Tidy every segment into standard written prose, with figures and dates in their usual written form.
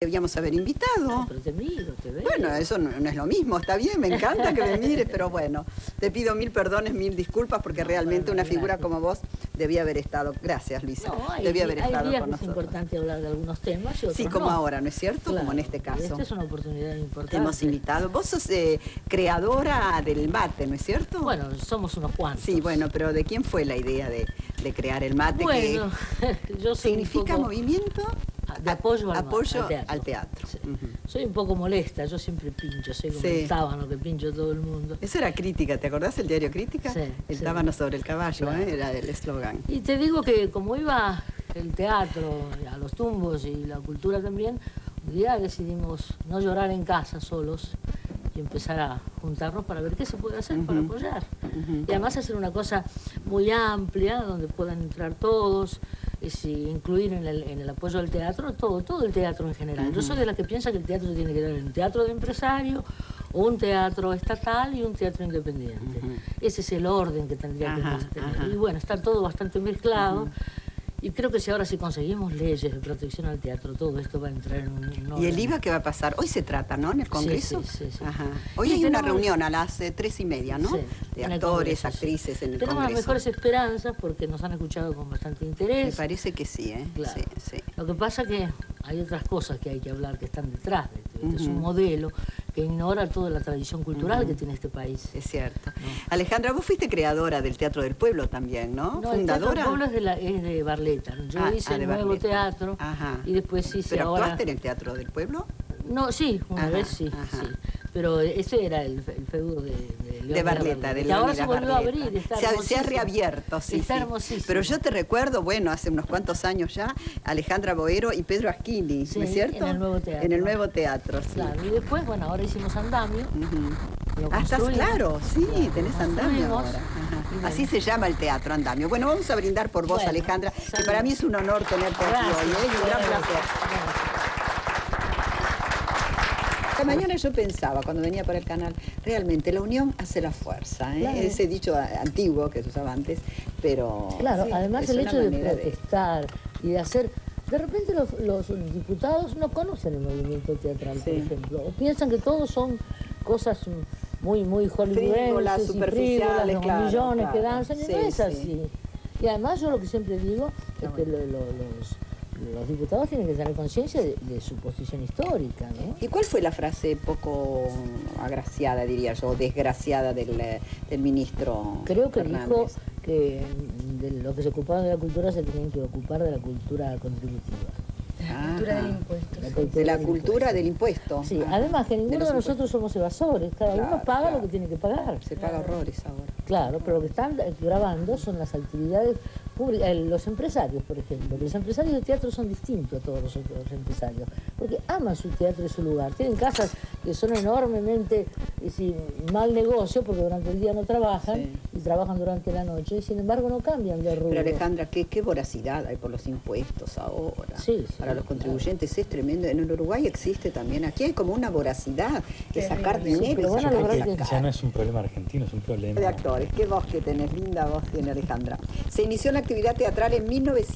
debíamos haber invitado. No, pero te miro, te veo. Bueno, eso no es lo mismo, está bien, me encanta que me mires, pero bueno, te pido mil perdones, mil disculpas, porque No, realmente bueno, una figura gracias. como vos debía haber estado. Gracias, Luisa. No, debía haber estado días con que es nosotros. importante hablar de algunos temas y otros Sí, como no. ahora, ¿no es cierto? Claro, Como en este y caso. esta es una oportunidad importante. Te hemos invitado. Vos sos creadora del mate, ¿no es cierto? Bueno, somos unos cuantos. Sí, bueno, pero ¿de quién fue la idea de crear el mate? Bueno, yo soy ¿Significa un poco movimiento? de apoyo al teatro. Sí. Soy un poco molesta, yo siempre pincho, soy como el tábano que pincho todo el mundo. Eso era Crítica, ¿te acordás el diario Crítica? Sí. El tábano sobre el caballo, Claro. era el eslogan. Y te digo que como iba el teatro a los tumbos y la cultura también, un día decidimos no llorar en casa solos y empezar a juntarnos para ver qué se puede hacer para apoyar. Y además hacer una cosa muy amplia, donde puedan entrar todos, incluir en el apoyo al teatro todo el teatro en general. Yo soy de las que piensa que el teatro se tiene que dar en un teatro de empresario, un teatro estatal y un teatro independiente. Ese es el orden que tendría que tener. Y bueno, está todo bastante mezclado. Y creo que ahora si conseguimos leyes de protección al teatro, todo esto va a entrar en un orden. ¿Y el IVA qué va a pasar? Hoy se trata, ¿no? En el Congreso. Sí. Ajá. Hoy hay una reunión a las 3:30, ¿no? Sí, de en el actores, Congreso, actrices en el Tenemos Congreso. las mejores esperanzas porque nos han escuchado con bastante interés. Me parece que sí, ¿eh? Claro. Sí. Lo que pasa es que hay otras cosas que hay que hablar que están detrás de esto. Este es un modelo que ignora toda la tradición cultural que tiene este país. Es cierto. ¿No? Alejandra, vos fuiste creadora del Teatro del Pueblo también, ¿no? No, el Teatro del Pueblo es de Barletta. Yo hice el nuevo teatro y después hice ¿Pero ahora... actuaste en el Teatro del Pueblo? No, sí, una vez sí. Pero ese era el feudo de Barletta. Y ahora se volvió a abrir, se ha reabierto, sí. Está hermosísimo. Pero yo te recuerdo, bueno, hace unos cuantos años ya, Alejandra Boero y Pedro Asquini, ¿no es cierto? En el nuevo teatro. En el nuevo teatro, sí. Claro, y después, bueno, ahora hicimos Andamio. Estás claro, sí, claro, tenés Andamio ahora. Bueno. Así se llama el teatro, Andamio. Bueno, vamos a brindar por vos, Alejandra, que para mí es un honor tenerte aquí hoy, y un gran placer. Esta mañana yo pensaba, cuando venía para el canal, realmente la unión hace la fuerza, ¿eh? Claro. Ese dicho antiguo que se usaba antes, pero... Claro, sí, además el hecho de protestar y de hacer... De repente los diputados no conocen el movimiento teatral, por ejemplo, o piensan que todos son cosas muy hollywoodenses y frívolas, los millones que danzan, y no es así. Y además yo lo que siempre digo es que los diputados tienen que tener conciencia de su posición histórica, ¿no? ¿Y cuál fue la frase poco agraciada, diría yo, o desgraciada del ministro Creo que Fernández? dijo que de lo que se ocupaban de la cultura se tenían que ocupar de la cultura contributiva. La cultura del impuesto. De la cultura del impuesto. Sí, además que ninguno de nosotros somos evasores, cada uno paga lo que tiene que pagar. Se paga horrores ahora. Claro, pero lo que están grabando son las actividades públicas, los empresarios, por ejemplo. Los empresarios de teatro son distintos a todos los otros empresarios, porque aman su teatro y su lugar. Tienen casas que son enormemente mal negocio, porque durante el día no trabajan y trabajan durante la noche, y sin embargo no cambian de rubro. Pero Alejandra, qué voracidad hay por los impuestos ahora. Para los contribuyentes es tremendo. En el Uruguay existe también, aquí hay como una voracidad de sacar dinero. Ya no es un problema argentino, es un problema de actores. Qué voz que tenés, linda voz tiene Alejandra. Se inició la actividad teatral en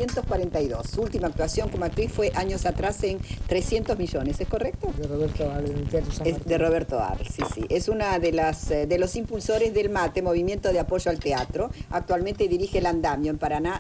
1942. Su última actuación como actriz fue años atrás en 300 millones, ¿es correcto? De Roberto Arlt, en el Teatro San Martín. De Roberto Arlt, sí. Es una de los impulsores del MATE, Movimiento de Apoyo al Teatro. Actualmente dirige el Andamio en Paraná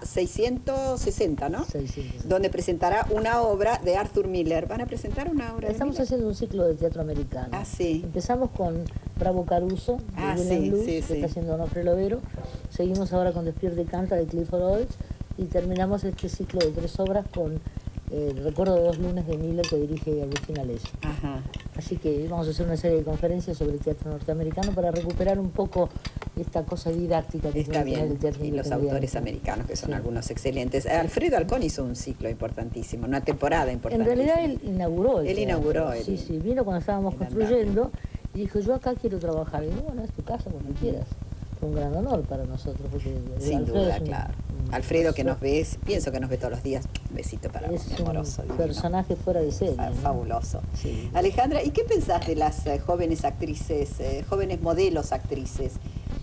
660, ¿no? 660. Donde presentará una obra de Arthur Miller. ¿Van a presentar una obra? Estamos haciendo un ciclo de teatro americano. Empezamos con Bravo Caruso, de William Luz, que está haciendo Onofre Lovero. Seguimos ahora con Despierta y Canta, de Clifford Olds. Y terminamos este ciclo de 3 obras con Recuerdo de 2 lunes, de Miller, que dirige Agustín Alessi. Así que vamos a hacer una serie de conferencias sobre teatro norteamericano para recuperar un poco esta cosa didáctica que tiene el teatro y los autores americanos, que son algunos excelentes. Alfredo Alcón hizo un ciclo importantísimo, una temporada importantísima. En realidad él inauguró el Él inauguró. Sí, vino cuando estábamos construyendo y dijo, yo acá quiero trabajar. Y digo, bueno, es tu casa, cuando quieras. Fue un gran honor para nosotros. Porque sin duda, claro. Alfredo, que nos ves, pienso que nos ve todos los días. Un besito para vos, mi amoroso. Es un personaje fuera de serie. Fabuloso. Alejandra, ¿y qué pensás de las jóvenes actrices, jóvenes modelos actrices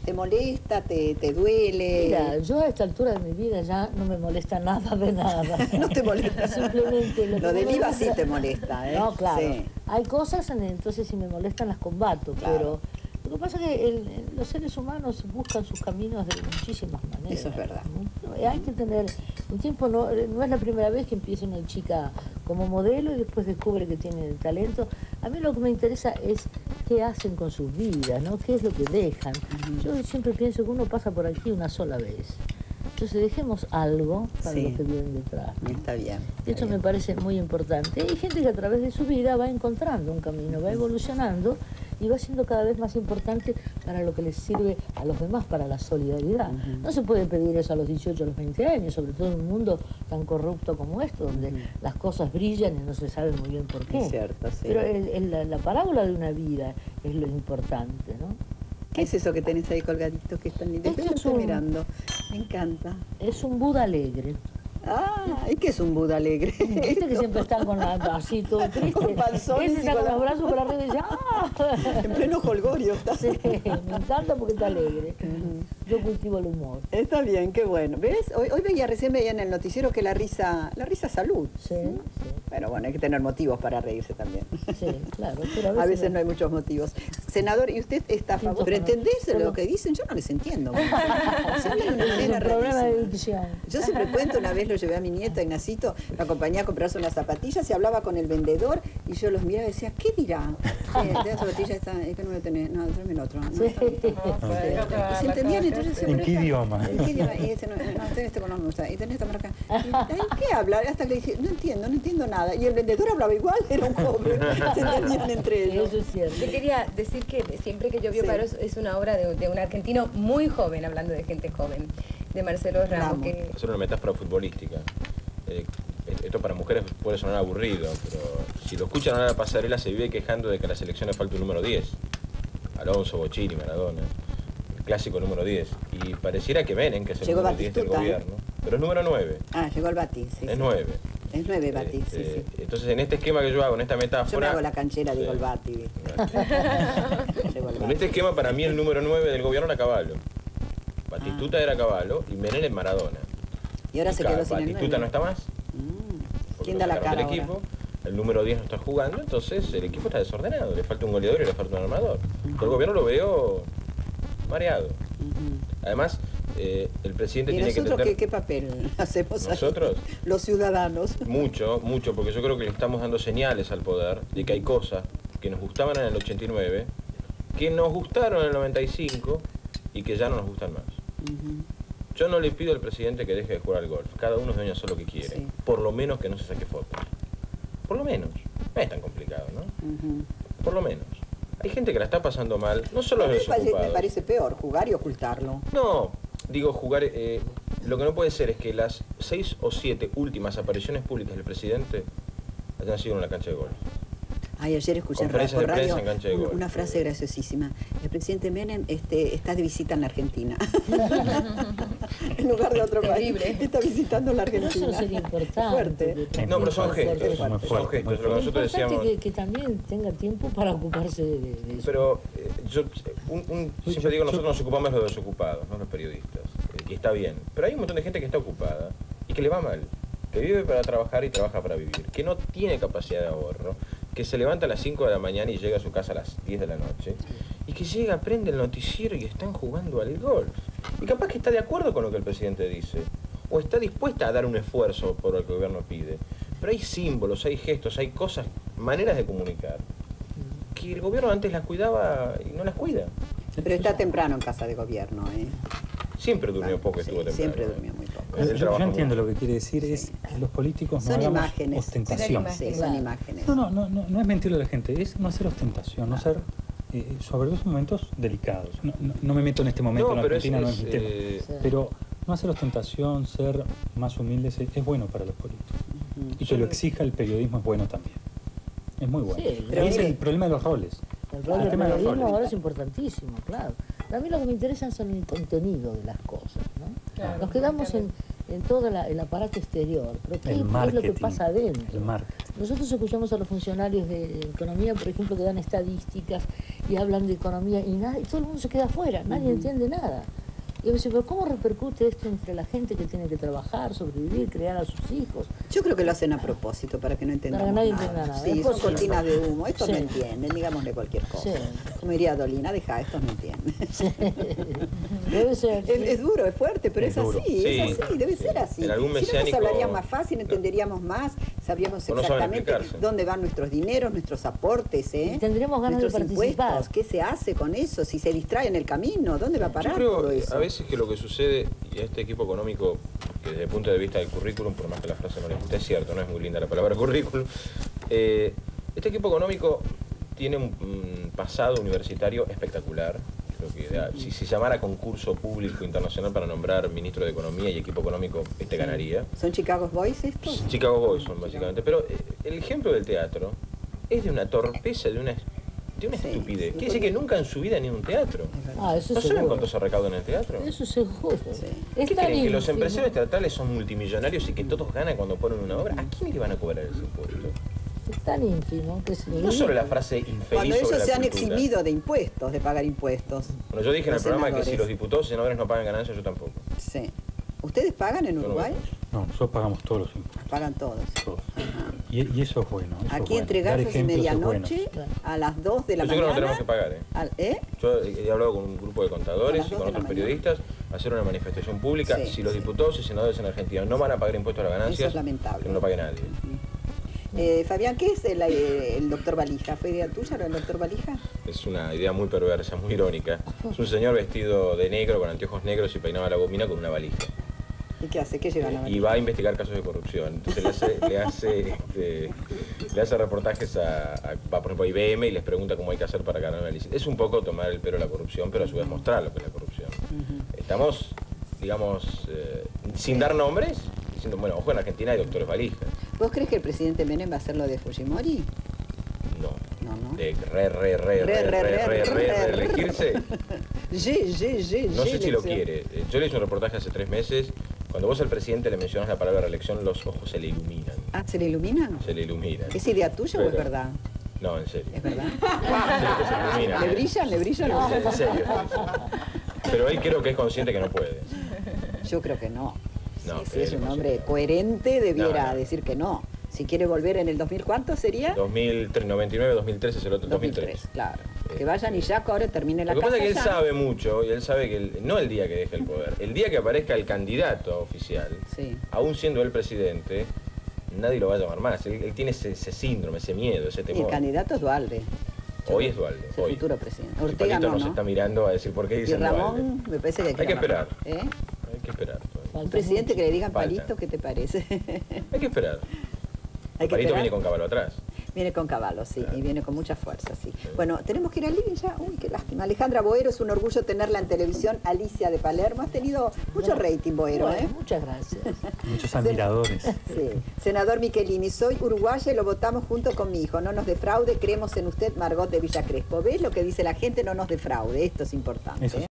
¿Te molesta? ¿Te duele? Mira, yo a esta altura de mi vida ya no me molesta nada de nada. No te molesta. Simplemente lo de viva sí te molesta, ¿eh? No, claro. Sí. Hay cosas, entonces si me molestan las combato, Claro. pero lo que pasa es que los seres humanos buscan sus caminos de muchísimas maneras. Eso es verdad. ¿No? Hay que tener un tiempo, no es la primera vez que empieza una chica como modelo y después descubre que tiene talento. A mí lo que me interesa es qué hacen con sus vidas, ¿no? Qué es lo que dejan. Yo siempre pienso que uno pasa por aquí una sola vez. Entonces dejemos algo para los que vienen detrás, ¿no? Está bien. Eso me parece muy importante. Hay gente que a través de su vida va encontrando un camino, va evolucionando y va siendo cada vez más importante para lo que les sirve a los demás, para la solidaridad. No se puede pedir eso a los 18 o los 20 años, sobre todo en un mundo tan corrupto como esto, donde las cosas brillan y no se sabe muy bien por qué. Es cierto, sí. Pero la parábola de una vida es lo importante, ¿no? ¿Qué es eso que tenés ahí colgadito que es tan lindo? Esto Yo lo es estoy un- mirando. Me encanta. Es un Buda alegre. Ah, ¿y qué es un Buda alegre? Viste que siempre están con así todo triste. Con panzones Ese y está con con la- los brazos para arriba y dice ¡ah! En pleno jolgorio está. Sí, me encanta porque está alegre. Yo cultivo el humor. Está bien, qué bueno. ¿Ves? Hoy recién veía en el noticiero que la risa es salud. Sí, sí, Pero bueno, hay que tener motivos para reírse también. sí, claro. Pero A veces no hay muchos motivos. Senador, ¿y usted está a favor? ¿Pero entendés lo que dicen? Yo no les entiendo. Se habla de una Es manera un problema de rarísima. dicción. Yo siempre cuento, una vez lo llevé a mi nieto Ignacito, lo acompañé a comprarse unas zapatillas y hablaba con el vendedor y yo los miraba y decía, ¿qué dirá? De la zapatilla está, es que no lo tenés, no, tráeme el otro. No, Sí. Y se entendían, entonces decía, ¿En pero qué esta- idioma? ¿En qué idioma? Y dice, no, tenés este color no me gusta, y tenés esta marca. ¿En qué habla? Hasta le dije, no entiendo nada. Y el vendedor hablaba igual, era un joven, se entendían entre Sí, ellos. eso es cierto. Yo quería decir que siempre que llovió Sí. paro es una obra de un argentino muy joven, hablando de gente joven, de Marcelo Ramos. Ramos. Que, Hacer una metáfora futbolística. Esto para mujeres puede sonar aburrido, pero si lo escuchan ahora en la pasarela se vive quejando de que a la selección le falta un número 10. Alonso, Bochini, Maradona. El clásico número 10. Y pareciera que Menem, que es el Llegó número 10 del Batistuta, gobierno. Pero es número 9. Ah, llegó el Bati, sí. Es sí. 9. Es 9 Bati, sí, sí. Entonces en este esquema que yo hago, en esta metáfora... Yo me hago la canchera, Sí. digo el Bati. ¿viste? Llegó el En Bati. este esquema para mí el número 9 del gobierno era Caballo. Batistuta era Caballo y Menem Maradona. Y ahora se quedó sin el Batistuta 9. no está más. porque ¿Quién lo da la sacaron cara del ahora? equipo. El número 10 no está jugando, entonces el equipo está desordenado. Le falta un goleador y le falta un armador. Yo el gobierno lo veo mareado. Además, el presidente ¿Y tiene que nosotros entender qué papel hacemos ahí? ¿Nosotros? Los ciudadanos. mucho, porque yo creo que le estamos dando señales al poder de que hay cosas que nos gustaban en el 89, que nos gustaron en el 95 y que ya no nos gustan más. Yo no le pido al presidente que deje de jugar al golf. Cada uno es dueño de hacer lo que quiere. Sí. Por lo menos que no se saque fotos. Por lo menos. No es tan complicado, ¿no? Por lo menos. Hay gente que la está pasando mal, no solo A mí los me desocupados. parece peor jugar y ocultarlo. No, digo jugar... lo que no puede ser es que las 6 o 7 últimas apariciones públicas del presidente hayan sido en la cancha de golf. Ay, ayer escuché en Conferencias de radio prensa en cancha de golf. una frase graciosísima. El presidente Menem está de visita en la Argentina. En lugar de otro país. Terrible. Está visitando la Pero eso Argentina. sería importante. Fuerte. Es No, muy pero son fuerte, gestos. es muy Son fuerte, gestos. muy Lo que fuerte. nosotros Es importante decíamos... que también tenga tiempo para ocuparse de eso. Pero siempre digo, nosotros nos ocupamos de los desocupados, no los periodistas. Y está bien. Pero hay un montón de gente que está ocupada y que le va mal. Que vive para trabajar y trabaja para vivir. Que no tiene capacidad de ahorro. Que se levanta a las 5 de la mañana y llega a su casa a las 10 de la noche. Y que llega, prende el noticiero y están jugando al golf. Y capaz que está de acuerdo con lo que el presidente dice. O está dispuesta a dar un esfuerzo por lo que el gobierno pide. Pero hay símbolos, hay gestos, hay cosas, maneras de comunicar. Que el gobierno antes las cuidaba y no las cuida. Pero está temprano en casa de gobierno, ¿eh? Siempre durmió poco, Sí, estuvo temprano. siempre durmió muy poco. Él Yo trabaja entiendo mucho. lo que quiere decir, es que los políticos no Son hagamos imágenes. ostentación. Son Sí, son imágenes. No es mentirle a la gente, es no hacer ostentación, no ser, sobre dos momentos delicados. No me meto en este momento en la pero Argentina, no es mi tema. Sí. Pero no hacer ostentación, ser más humildes, es bueno para los políticos. Y que lo exija el periodismo es bueno también. Es muy bueno. Sí, pero Y es mire- el problema de los roles. El rol El del tema de los periodismo roles. ahora es importantísimo, claro. A mí lo que me interesa son el contenido de las cosas, ¿no? Claro, Nos quedamos en todo el aparato exterior, pero ¿qué El es lo que marketing. pasa adentro? El marketing. Nosotros escuchamos a los funcionarios de economía, por ejemplo, que dan estadísticas y hablan de economía y todo el mundo se queda afuera, nadie entiende nada. Y yo me dice, pero ¿cómo repercute esto entre la gente que tiene que trabajar, sobrevivir, criar a sus hijos? Yo creo que lo hacen a propósito, para que no entendamos Para que nadie nada. entienda nada. Sí, Es son posible. cortinas de humo. Estos Sí. no entienden, digámosle cualquier cosa. Sí. Como diría Dolina, deja, estos no entienden. Sí. Debe ser. Es duro, es fuerte, pero Es es, duro. así, Sí. es así, debe ser así. En algún Si no, nos mesiánico- hablaría más fácil, entenderíamos más, sabríamos O no saben exactamente explicarse. dónde van nuestros dineros, nuestros aportes, Y tendríamos ganas de nuestros participar. impuestos, qué se hace con eso, si se distrae en el camino, ¿dónde va a parar Yo todo creo eso? a veces que lo que sucede, y a este equipo económico, que desde el punto de vista del currículum, por más que la frase no les guste, es cierto, no es muy linda la palabra currículum, este equipo económico tiene un pasado universitario espectacular. Creo que si se llamara concurso público internacional para nombrar ministro de Economía y equipo económico, ganaría. ¿Son Chicago Boys estos? Chicago Boys son básicamente. Pero el ejemplo del teatro es de una torpeza, de una Sí, estupidez. sí, Quiere decir que nunca en su vida han ido a un teatro. Ah, eso ¿No saben seguro. cuánto se recauda en el teatro? Eso seguro. Sí. Es ¿Qué tan creen? ¿Que los ínfimo. empresarios teatrales son multimillonarios y que todos ganan cuando ponen una obra? ¿A quién le van a cobrar ese impuesto? Es tan ínfimo que es No solo la frase infeliz Cuando sobre ellos la se han cultura. eximido de impuestos, de pagar impuestos. Bueno, yo dije en el Los programa que si senadores. los diputados y senadores no pagan ganancias, yo tampoco. Sí. ¿Ustedes pagan en Yo no Uruguay? No, nosotros pagamos todos los impuestos. Pagan todos. Todos. Y eso es bueno. Eso es Aquí bueno. entre Dar gallos y ejemplos es bueno. medianoche, a las 2 de la Yo creo que no mañana. tenemos que pagar, ¿eh? ¿Eh? Yo he hablado con un grupo de A contadores las y 2 con de la otros mañana. periodistas, hacer una manifestación pública. Sí, Si los sí. diputados y senadores en Argentina no van a pagar impuestos a las ganancias, Eso es lamentable. que no lo pague nadie. Fabián, ¿qué es el doctor Valija? ¿Fue idea tuya lo del doctor Valija? Es una idea muy perversa, muy irónica. Es un señor vestido de negro, con anteojos negros y peinado a la gomina con una valija. ¿Y qué hace? ¿Qué lleva la Y valija? va a investigar casos de corrupción. Entonces le hace reportajes va por ejemplo a IBM y les pregunta cómo hay que hacer para ganar una licitación. Es un poco tomar el pelo a la corrupción, pero a su vez mostrar lo que es la corrupción. Estamos, digamos, sin dar nombres, diciendo, bueno, ojo, en Argentina hay doctores valijas. ¿Vos crees que el presidente Menem va a hacer lo de Fujimori? No. No, no. De reelegirse. No sé si lo quiere. Yo le hice un reportaje hace 3 meses. Cuando vos al presidente le mencionas la palabra reelección, los ojos se le iluminan. Ah, ¿se le ilumina? Se le iluminan. ¿Es idea tuya o es Pero- verdad? No, en serio. ¿Es verdad? En serio que se iluminan. ¿Le brillan? ¿Le brillan? En serio. Pero él creo que es consciente que no puede. Yo creo que no. No, Si que es él un no hombre sé. coherente, debiera No. decir que no. Si quiere volver en el 2000, ¿cuánto sería? 2099, 2013 es el otro, 2003. Claro. Que vayan y ya que ahora termine la Lo que pasa casa es que él ya. sabe mucho y él sabe que no el día que deje el poder, el día que aparezca el candidato oficial, Sí. aún siendo el presidente, nadie lo va a llamar más. Él tiene ese síndrome, ese miedo, ese Y el temor. candidato es Dualde. Hoy es Dualde. Es el Hoy. futuro presidente. Si Ortega Palito no, nos ¿no? está mirando a decir por qué Y dicen Ramón, Dualde. me parece que Hay que esperar. ¿Eh? Hay que esperar. todavía. Falta Un presidente mucho. que le digan Falta. Palito, ¿qué te parece? Hay que esperar. Hay que Palito esperar. viene con caballo atrás. Viene con caballo, sí, Claro. y viene con mucha fuerza, sí. Bueno, tenemos que ir al living ya. Uy, qué lástima. Alejandra Boero, es un orgullo tenerla en televisión. Alicia de Palermo, has tenido mucho rating, Boero, Bueno, ¿eh? muchas gracias. Muchos admiradores. Sí. Senador Michelini, soy uruguaya y lo votamos junto con mi hijo. No nos defraude, creemos en usted, Margot de Villa Crespo. ¿Ves lo que dice la gente? No nos defraude, esto es importante. Eso ¿eh?